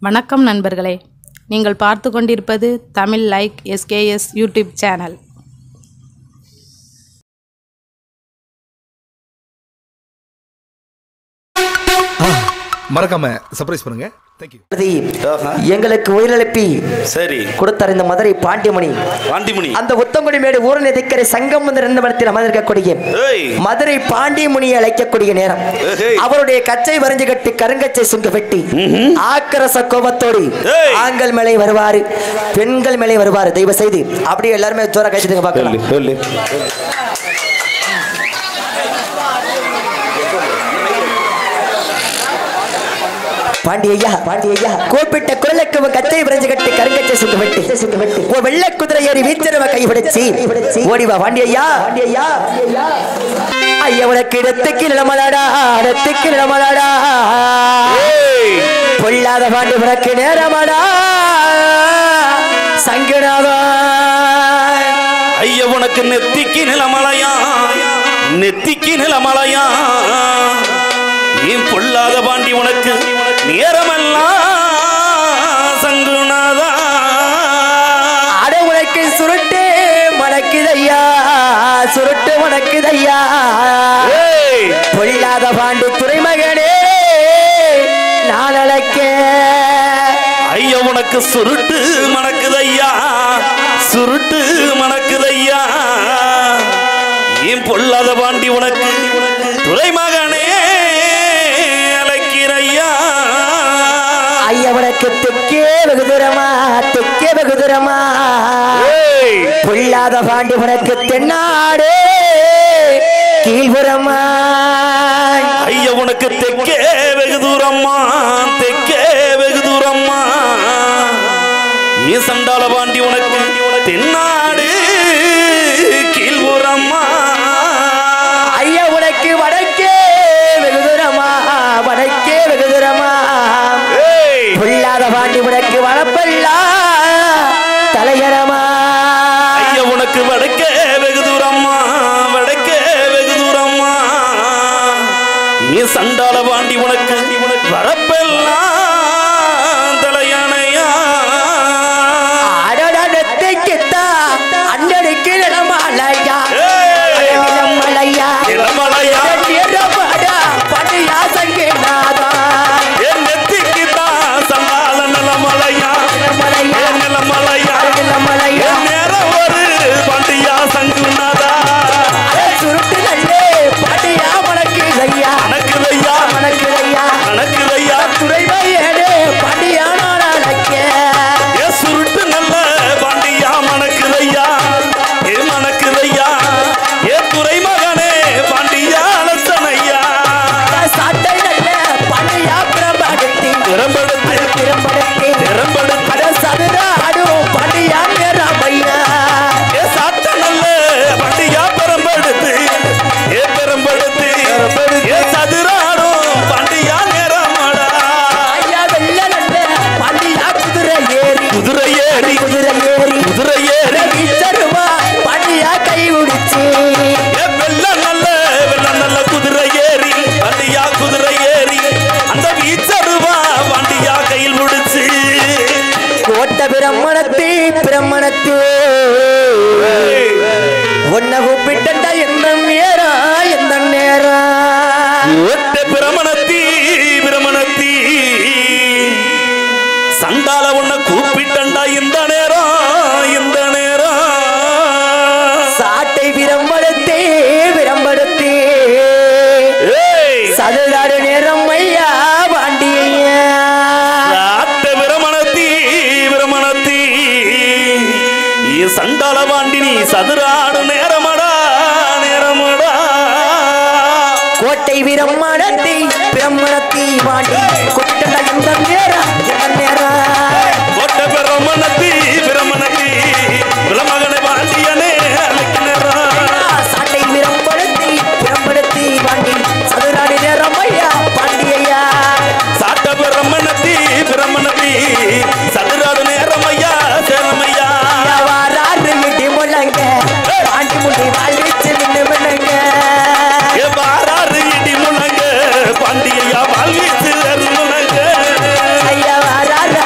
வணக்கம் நண்பர்களே, நீங்கள் பார்த்து கொண்டிருப்பது Tamil like SKS YouTube channel. மறக்காம சர்ப்ரைஸ் பண்ணுங்க. தேங்க்யூ. எங்களுக்கு உயிரிழப்பி சரி கொடுத்தார் இந்த மதுரை பாண்டிமணி. அந்த உத்தங்குடி மேடு ஊரன் எதிர்க்கிற சங்கம் வந்து ரெண்டு மடத்தில் அமர்ந்திருக்கக்கூடிய மதுரை பாண்டிமுனியை அழைக்கக்கூடிய நேரம் அவருடைய கச்சை வரைஞ்சு கட்டி கருங்கச்சை சுங்க வெட்டி ஆக்கிரச கோபத்தோடு ஆண்கள் மேலே வருவாரு, பெண்கள் மேலே வருவாரு. தயவு செய்து அப்படியே எல்லாருமே ஜோரா கழிச்சுட்டு பார்க்கலாம். பாண்டியா கூப்பிட்ட குரலுக்கு கச்சை விரைஞ்சு கட்டி கருங்கச்சை சுங்க வெட்டி வெள்ளை குதிரை ஏறி வீச்சரவ கைபிடிச்சு ஓடிவா பாண்டியா. ஐயா உனக்கு இடத்துக்கு நிலமலாடா, இடத்துக்கு நிலமலாடா, பொல்லாத பாண்டி உனக்கு நேரமாடா சங்கநாதா. ஐயா உனக்கு நெத்திக்கு நிலமலையா, நெத்திக்கு நிலமலையா, ஏன் பொல்லாத பாண்டி உனக்கு நேரமெல்லாம் சங்குநாதா. அட உனக்கு சுருட்டு மணக்குதையா, சுருட்டு மணக்குதையா, பொல்லாத பாண்டி துறைமகனே நான் அழைக்க. ஐயா உனக்கு சுருட்டு மணக்குதையா, சுருட்டு மணக்குதையா, ஏன் பொல்லாத பாண்டி உனக்கு துறைமகனே அழைக்கிறையா. ஐயா உனக்கு தெக்கே வெகுதுரமா, தெக்கே வெகுதுரமா, பொல்லாத பாண்டி உனக்கு தென்னாடு கீழ்புறமா. ஐயா உனக்கு தெக்கே வெகு தூரம்மா, தெக்கே வெகு தூரம்மா, ஏ சண்டால பாண்டி உனக்கு தென்னாடு கீழ்புறம்மா. ஐயா உனக்கு வடக்கே வெகுதுரமா, வடக்கே வெகுதுரமா, பொல்லாத பாண்டி உனக்கு வளப்பல்லா தலையரமா. ஐயா உனக்கு வடக்கே வெகு தூரம்மா, வடக்கே வெகு தூரம்மா, ஏ சண்டால பாண்டி உனக்கு வரப்பெல்லாம் தலையணையா. அடடத்தைக்குத்தா அண்ணனுக்கு நிலமலையா, நிலமலையா, நிலமலையா, நிலமடா படையா சங்கநாதா. என் நெத்திக்கு தான் சண்டால நிலமலையா, நிலமலையா, நிலமலையா, நிலமலையா, என் நேரம் ஒரு பாண்டியா சங்குநாதா. சுருட்டு நல்லே படையா மணக்குதையா, மணக்குதையா, மணக்குதையா, மணக்குதையா, துறைமையேடே படையா நான் அழைக்க. ஏ சுருட்டு நல்ல பாண்டியா மணக்குதையா, ஏ மணக்குதையா, ஏ துறைமகனே பாண்டியா அலசனையா. சாட்டை நல்ல படையா பிரபடுத்தி திறம்படுத்து, திறம்படுத்தி திறம்படுத்து, அட சதுராடும் படையா நேரமையா. ஏ சாத்த நல்ல பாண்டியா பெரம்படுத்து, ஏ பெரம்படுத்து, ஏ சதுராடும் பாண்டியா நேரமடா. ஐயா வெள்ள நல்ல படையா குதிரை ஏறி, குதிரை ஏறி, குதிரை ஏறி, குதிரை ஏறி, வீச்சருவா படையா கை உடிச்சு. ஏ வெள்ள நல்ல குதிரை ஏறி, பாண்டியா குதிரை ஏறி, அந்த வீச்சருவா பாண்டியா கையில் முடிச்சு. கோட்ட பிரம்மணத்தே பிரம்மணத்தே உன்னை கூப்பிட்டா எந்த நேரம், எந்த நேரம். ஒட்ட பிரமணத்தி, பிரமணத்தி, சண்டால உன்னை கூப்பிட்டண்டா இந்த நேரம், இந்த நேரம். சாட்டை விரம்படுத்தே விரம்படுத்தே சதுராடு நேரம் ஐயா பாண்டியா. ஆட்ட பிரமணத்தி, பிரமணத்தி, சண்டால பாண்டினி சதுராடு நேரமடா, நேரமடா. கோட்டை விரம்மடத்தி பிரம்மணத்தி பாண்டி கொட்டட எந்த நேரம், எந்த நேரம். ஒட்ட பிரமணத்தி, பிரமணத்தி, பிரமகனை பாண்டியனே அழைக்க நேரம். சாட்டை விரம்படுத்தி பிரம்படுத்தி பாண்டி சதுராடு நேரம் ஐயா பாண்டியா. சாட்ட பிரமணத்தி, பிரமணத்தி, சதுராடு நேரமையா சேரமையா. வாராறு மிட்டி முழங்க பாண்டி முடி வாழ்விச்சு நின்று முழங்க. ஏ வாராறு இடி முழங்க பாண்டியா வாழ்விச்சு முழங்க. ஐயா வாராறு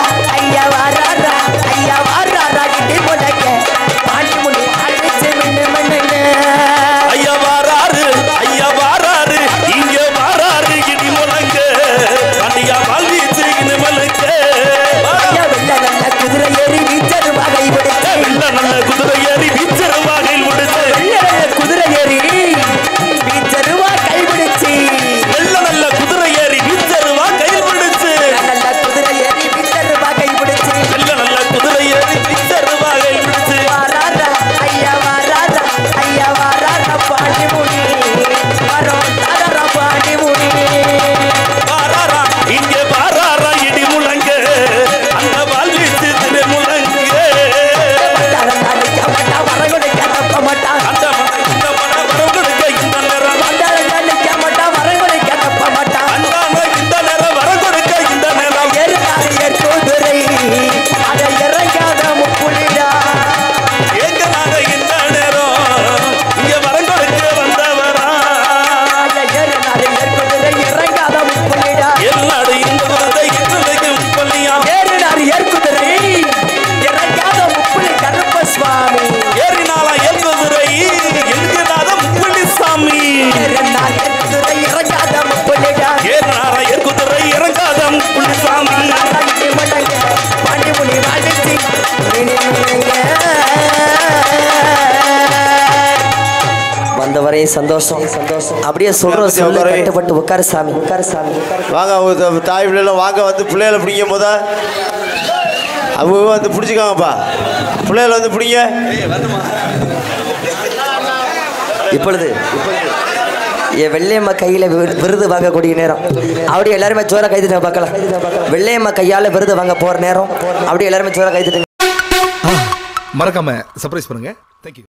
சந்தோஷம் அப்படியே சொல்ற சொல்ல கட்டுப்பட்டு உட்காரு சாமி வாங்க தாய் பிள்ளைலாம் வாங்க வந்து பிள்ளைகளை பிடிக்கும் போதா அவங்க வந்து பிடிச்சிக்காங்கப்பா பிள்ளைகளை வந்து பிடிங்க இப்பொழுது என் வெள்ளையம்மா கையில விருது வாங்கக்கூடிய நேரம் அப்படியே எல்லாருமே ஜோர கைதுங்க பார்க்கலாம் வெள்ளையம்மா கையால விருது வாங்க போற நேரம் அப்படியே எல்லாருமே ஜோர கைதுங்க மறக்காம சர்ப்ரைஸ் பண்ணுங்க. Thank you.